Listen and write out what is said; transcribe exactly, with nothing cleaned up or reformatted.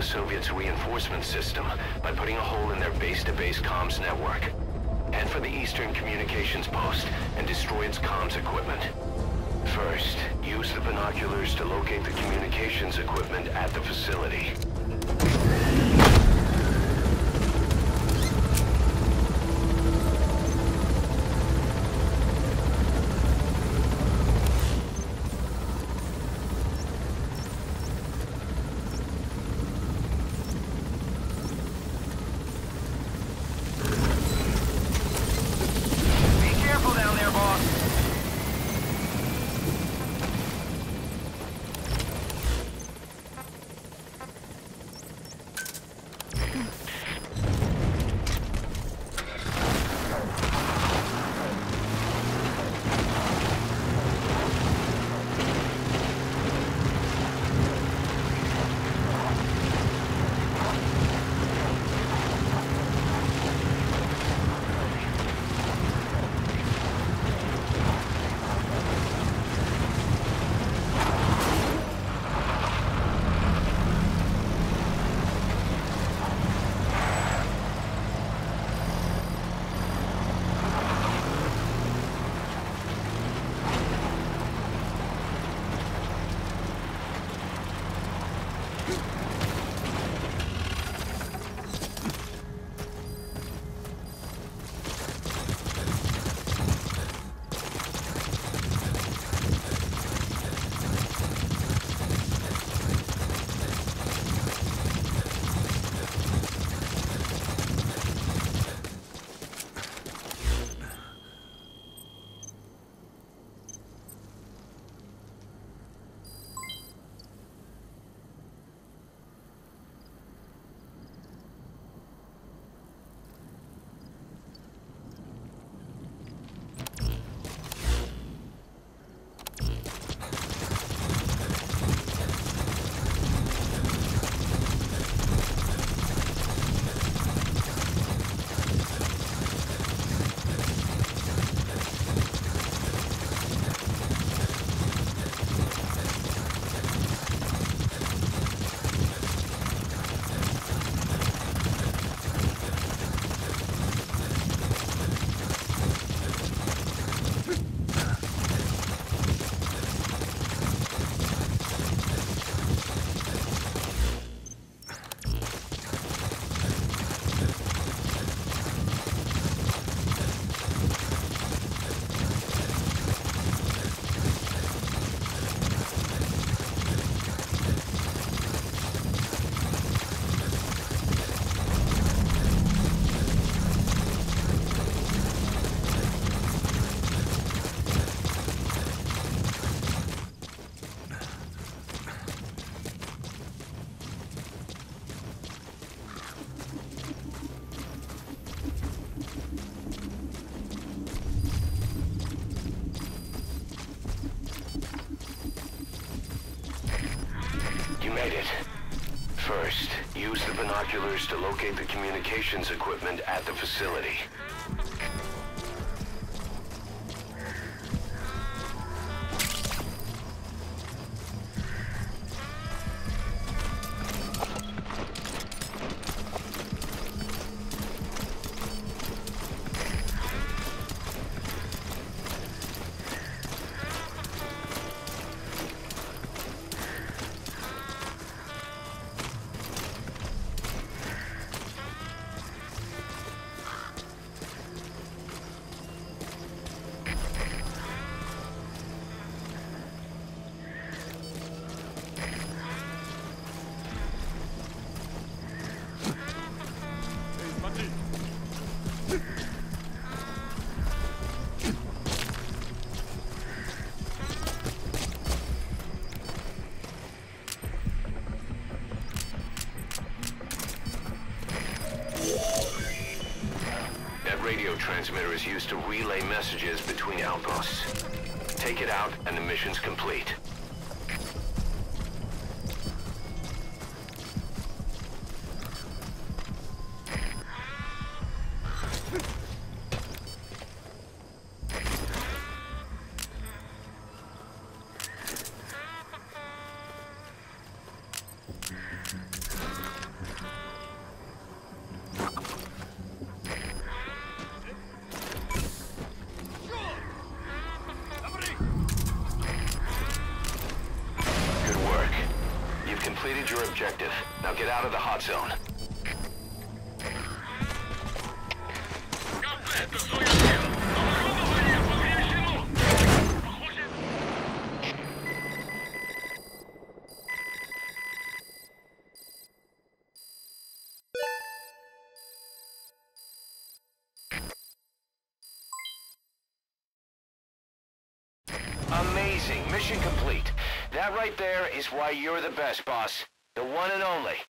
Soviets' reinforcement system by putting a hole in their base-to-base comms network. Head for the Eastern Communications Post and destroy its comms equipment. First, use the binoculars to locate the communications equipment at the facility. First, use the binoculars to locate the communications equipment at the facility. Radio transmitter is used to relay messages between outposts. Take it out and the mission's complete. objective. Now get out of the hot zone. Amazing. Mission complete. That right there is why you're the best, boss. The one and only.